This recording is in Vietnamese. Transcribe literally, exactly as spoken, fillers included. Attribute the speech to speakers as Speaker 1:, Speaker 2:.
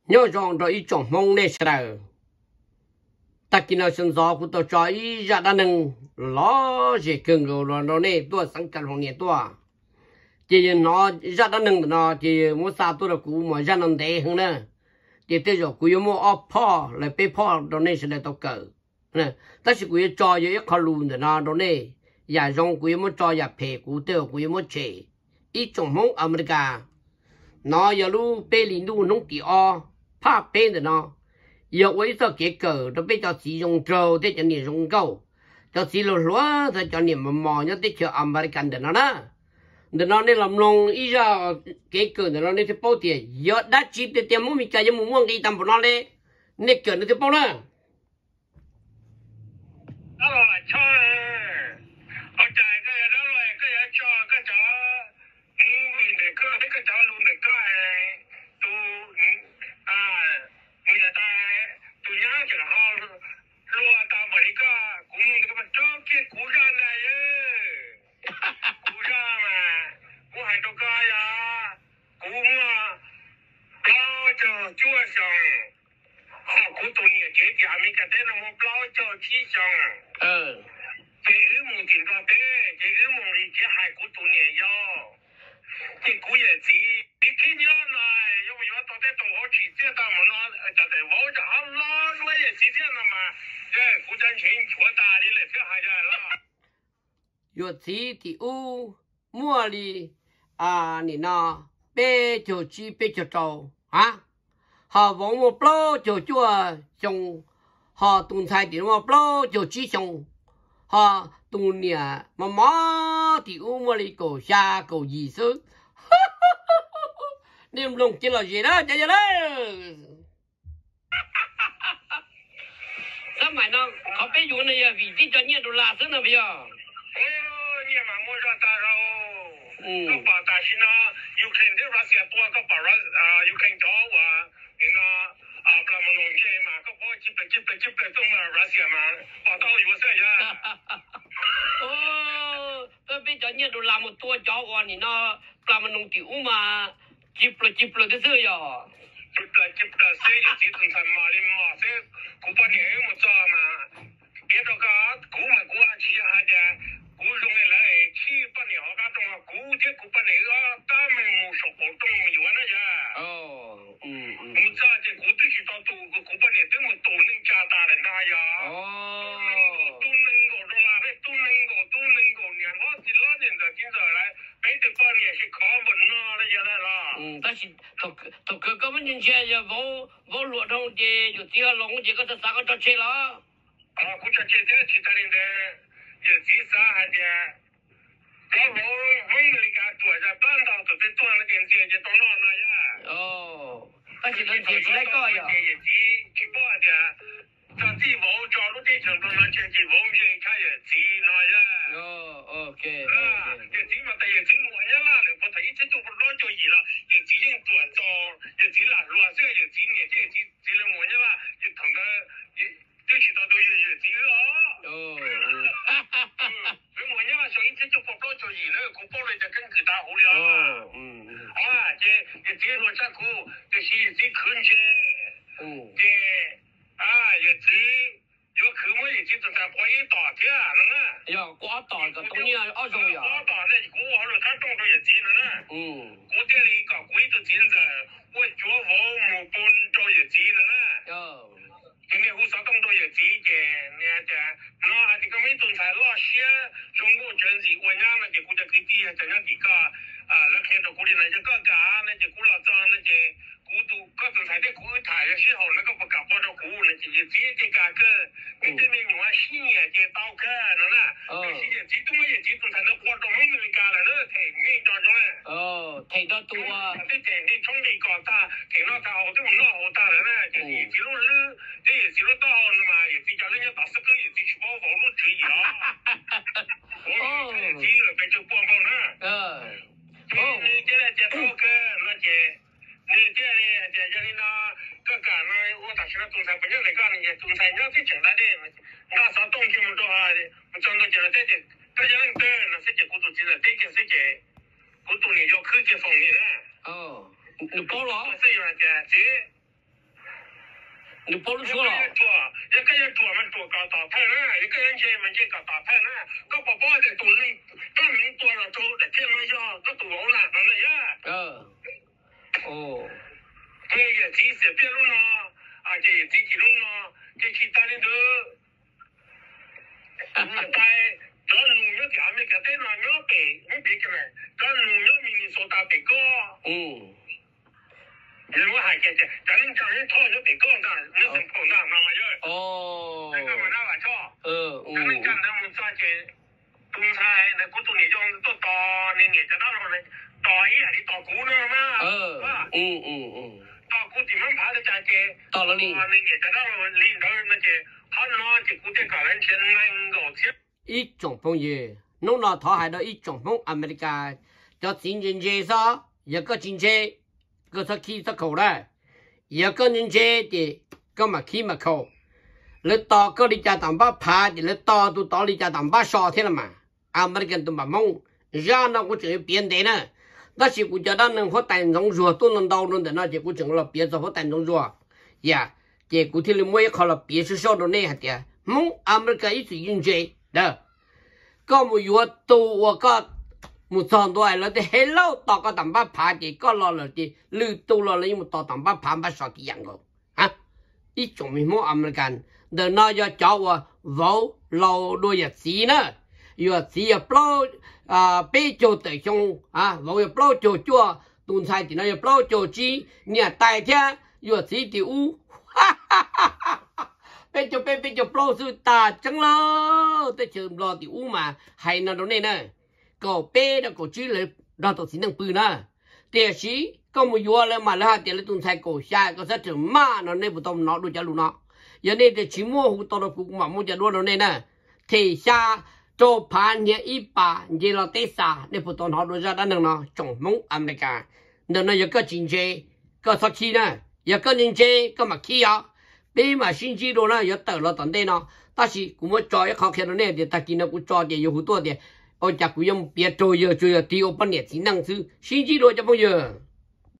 Speaker 1: nhớ rằng đó ý chọn mong nè sao ta kia nó sinh ra của tôi cho ý ra đa năng lo gì cần rồi nó nè tôi sang căn phòng nè tôi chỉ nó ra đa năng nó chỉ muốn sao tôi là cũ mà ra năng thế hơn nè chỉ tới rồi cũ mua ốp pho lại bê pho đó nè sẽ là tao cỡ nè ta chỉ cũ cho ý khó luôn để nó đó nè nhà rong cũ mua cho nhà phê cũ tới cũ mua chế ý chọn mong America nó giờ lu bê lì lu nông kỳ o pa bê để nó giờ với sao cái cờ nó bây giờ chỉ dùng trâu để cho nhiều dùng câu cho chỉ lo lúa để cho nhiều mà mò nhá để cho American để nó đó để nó nên làm nông ý ra cái cờ để nó nên thì bao tiền giờ đã chỉ để tiền mua mình cái mua mua cái tầm của nó đấy nên cờ nó thì bao nữa
Speaker 2: đó là cho ở trái cái đó là cái cho cái cho mình để cơ cái cái cho luôn để cái tu à người ta tu nhá chẳng họ lúa ta bởi cái cũng cái bên trước kia cú ra này cú ra mà cú hay đâu cái à cú mà bao cho chúa xong họ cú tu nhiều chế thì mình cái tên là một bao cho chi xong
Speaker 1: ờ
Speaker 2: chế ứ mùng tiền có tế chế ứ mùng thì chế hai cú tu nhiều yo chế cú也是你听见了因为有到底都好起这到我那就得我就好啦我也是这样的嘛这古真钱错大的了这还在了
Speaker 1: 有钱的乌茉莉啊你那别就去别就走啊họ vốn một lô cho chua trồng họ tuần thay thì một lô cho chi trồng họ tuần nhà mà má thì u mà đi cổ xa cổ gì chứ niềm lòng chỉ là gì đó chạy ra đấy sao mày nó họ biết vụ này vì tí cho nhiều đô la chứ nào bây giờ
Speaker 2: ôi nhiều mà mua ra ta rồi có bảo ta xin nó Ukraine thì Russia tua có bảo à Ukraine đó và nó à làm một loại gì mà có bao nhiêu chip chip chip trong mà Russia mà bảo taoอยู่เสีย
Speaker 1: โอ้ก็เป็นจอเนี่ยดูลาmộtตัวจอวันนี่เนาะปลามันลงติ๋วมาจิบเลยจิบเลยก็ซื้อยอ
Speaker 2: จิบเลยจิบเลยเสียอยู่ที่ตรงทำมาลิมาเสียกูปเนี่ยมันจ้ามาเดี๋ยวก็กูมากูอาชีพหาเดียกูลงเลยที่ปเนี่ยเขาก็ต้องกูเดี๋ยวกูปเนี่ยก็ตามมันมูสกุลต้องอยู่นะจ๊ะ
Speaker 1: อ๋ออืมอืม
Speaker 2: 我知道这古对是到都古古半年这么多能加大的那呀，
Speaker 1: 哦，
Speaker 2: 都能够做啦，都能够都能够年我是老年的今朝来，别的半年是考不那了也来啦。
Speaker 1: 嗯，但是都都个根本人家就无无落通的，就只要弄这个这三个到车了。
Speaker 2: 啊，我这这这其他人的有几啥还的，我我我那个做着半道都在做那点这就到那那呀。
Speaker 1: 哦，但是人天气来高呀。
Speaker 2: 也是去报的，这地方找路的程度那前地方偏开也是那呀。
Speaker 1: 哦，OK。
Speaker 2: 啊，也是嘛，但也是我也啦，我他一直做不老交易了，也是人做做，也是啦，如果这也是年这也是这了我也啦，也同个也对起到都也也是了。
Speaker 1: 哦。
Speaker 2: 哈哈哈。所以我也啦，所以这就不老交易了，我报了就更更大好了。
Speaker 1: 哦，嗯嗯。
Speaker 2: 啊，这也这路上苦，这是也是空气。
Speaker 1: 嗯。
Speaker 2: 这啊也是有科目也是正在可以打铁了呢。
Speaker 1: 呀，刮大个东西二十呀。
Speaker 2: 刮大嘞，我完了他动作也急了呢。
Speaker 1: 嗯。
Speaker 2: 我这里搞规则精神，我脚步没本着也急了呢。
Speaker 1: 哟。
Speaker 2: 今天我啥动作也急的，你看这，那还这个没总裁那些中国军事我伢那就估计给底下怎样的个啊，那看到过来那就个个那就过了账那就。古都各种菜的古台的时候，那个不搞不着古，那就直接这个个，你这边我新年这刀个，那那，这些这种也这种才能活动没没干了，那太没当中了。
Speaker 1: 哦，太多多啊。
Speaker 2: 这这你从你搞大，听到他好多那好大了呢，就是一路路，这也一路到了嘛，也是叫人家打十个也是去包网络可以啊。哦，这个别就包包了。
Speaker 1: 嗯。
Speaker 2: 哦。你这来这刀个那这。你这里这这里呢，各干呢，我当时那中餐不要来干呢，中餐要最简单的，那啥东西么多哈的，我讲到这了，这这这些人对，那是这古都记得，这件事情，古都呢要科技方面呢。
Speaker 1: 哦，你包了？
Speaker 2: 是有这这，
Speaker 1: 你跑路说了。
Speaker 2: 做，一个人做们做搞大派呢，一个人接们接搞大派呢，个宝宝在多人，专门多了都在天门上，都多了，那呀。
Speaker 1: 嗯。哦。
Speaker 2: 这也几十别路呢，啊，这几几路呢，这其他人都，嗯，在这农业下面个在那苗北，你别个嘞，这农业民民说打北高。嗯。人我还觉得，咱们讲人讨就北高干，那是碰上那么样。哦。那个么那玩笑。嗯嗯。咱们讲咱们抓些东菜，那古都那种都到那年在那种嘞，到一下的到古了嘛。嗯嗯嗯嗯。到古地方爬的家些，到了里，那年在那种领导那些，他那些古代搞人钱能够钱。
Speaker 1: 一种朋友，弄到他还到一种朋友，美利加叫经济介绍，一个经济。个出去出口了，一个人接的，个嘛去嘛口，你到个里家当把爬的，你到都到里家当把烧天了嘛，俺们跟都嘛懵，然后我就变的呢，那些国家的能和单中说都能讨论的，那结果整了别着和单中说，呀，结果天里我也考了别是小的那样的，懵，俺们个一直用这的，个么有都我个。một tháng tuổi là để hết lâu tao có tầm ba phá thì có lo là thì lưu tu lo là nhưng mà tao tầm ba phá ba sáu cái dạng rồi à ít chúng mình mua American để nó cho cháu vào vào lâu đôi giờ xí nữa giờ xí ở bao à bây giờ tới trong à vào giờ bao giờ chua tuần sai thì nó giờ bao giờ chi nhà tài thế giờ xí thì u bây giờ bây bây giờ bao sự ta chẳng lo tới trường lo thì u mà hay nó đó này nè cậu bé đó cậu chỉ là đào tạo sinh năng bự na, để sĩ có một vua là mà là để là tuần sai cậu sai cậu sẽ chừng mà nó nên bút tôm nó đôi chân luôn nó, giờ này để chỉ mua hút tao được cũng mà mua chân luôn nó nên nè, thì xa cho phán nhẹ ít ba như là tết xa nên bút tôm nó đôi ra đã nâng nó trồng mông America, nên nó giờ có chính trị, có sắc khí nè, giờ có chính trị có mặt khí à, bây mà sinh chi đồ nó giờ tự lo tận đây nó, ta chỉ cũng muốn cho cái khó khăn nó này để ta kia nó cũng cho để nhiều hút多点。 ôi chả cũng dùng biết rồi giờ rồi thì ông ban nhiệt chỉ năng sư xin chỉ rồi cho bao giờ